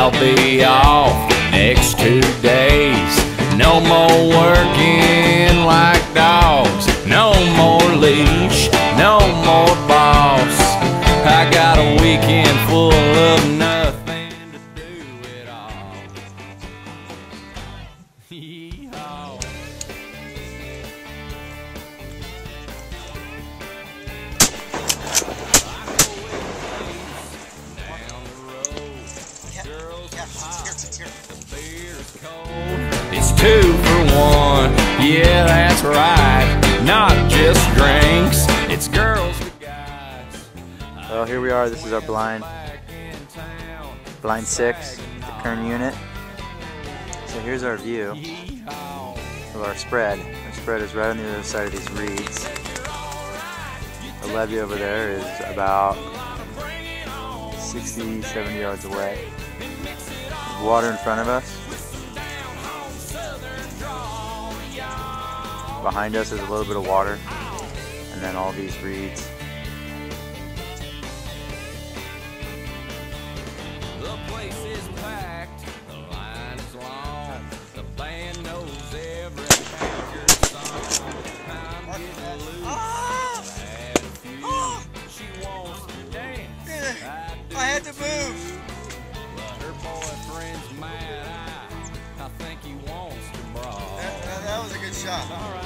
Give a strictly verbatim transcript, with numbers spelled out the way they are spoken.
I'll be off the next two days. No more working like dogs, no more leash, no more boss. I got a weekend full of nothing to do at all. Yeehaw. It's two for one, yeah, that's right. Not just drinks, it's girls with guys. Well, here we are. This is our blind, blind six, the Kern unit. So here's our view of our spread. Our spread is right on the other side of these reeds. The levee over there is about sixty, seventy yards away. There's water in front of us. Behind us is a little bit of water, and then all these reeds. The place is packed, the line is long, the band knows every Packer song. I'm getting loose, I've had a few. She wants to dance, I do. I had to move. But her boyfriend's mad, I, I think he wants to brawl. That, that, that was a good shot. All right.